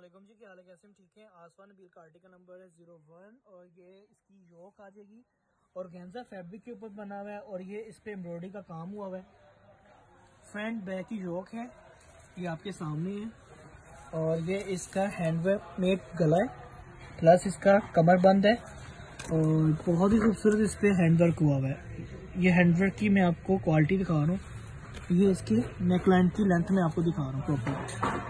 वालेकुम जी, क्या हाल है, कैसे हम ठीक हैं। आसमान बिल का आर्टिकल नंबर है 01 और ये इसकी योक आ जाएगी और गेंजा फैब्रिक के ऊपर बना हुआ है और ये इस पे एम्ब्रॉयडरी का काम हुआ हुआ है। फ्रंट बैक की योक है, ये आपके सामने है और ये इसका हैंडवर्क मेड गला है प्लस इसका कमर बंद है और बहुत ही खूबसूरत इस पे हैंडवर्क हुआ हुआ है। ये हैंडवर्क की मैं आपको क्वालिटी दिखा रहा हूँ, ये इसकी नेकलाइन की लेंथ में आपको दिखा रहा हूँ प्रॉपर।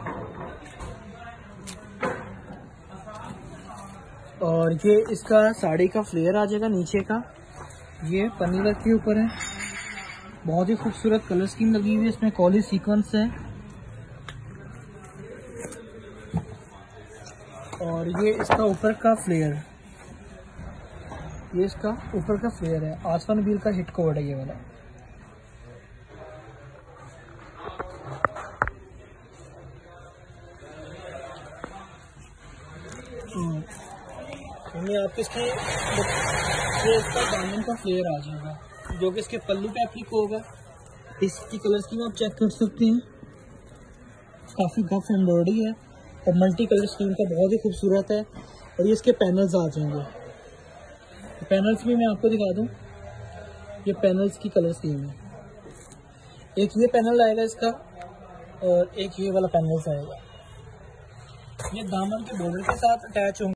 और ये इसका साड़ी का फ्लेयर आ जाएगा नीचे का, ये पन्नी वर्क के ऊपर है। बहुत ही खूबसूरत कलर स्कीम लगी हुई है, इसमें कॉली सीक्वेंस है और ये इसका ऊपर का फ्लेयर, ये इसका ऊपर का फ्लेयर है। आसमान बिल का हिट कोड है ये वाला। मैं आपको इसकी ये इसका दामन का फ्लेयर आ जाएगा जो कि इसके पल्लू पे एप्लिक होगा। इसकी कलर स्कीम आप चेक कर सकते हैं, काफ़ी गफ एम्ब्रॉयडरी है और मल्टी कलर स्कीम का बहुत ही खूबसूरत है। और ये इसके पैनल्स आ जाएंगे, तो पैनल्स भी मैं आपको दिखा दूं, ये पैनल्स की कलर स्कीम है। एक ये पैनल आएगा इसका और एक ये वाला पैनल्स आएगा। ये दामन के बॉर्डर के साथ अटैच होंगे।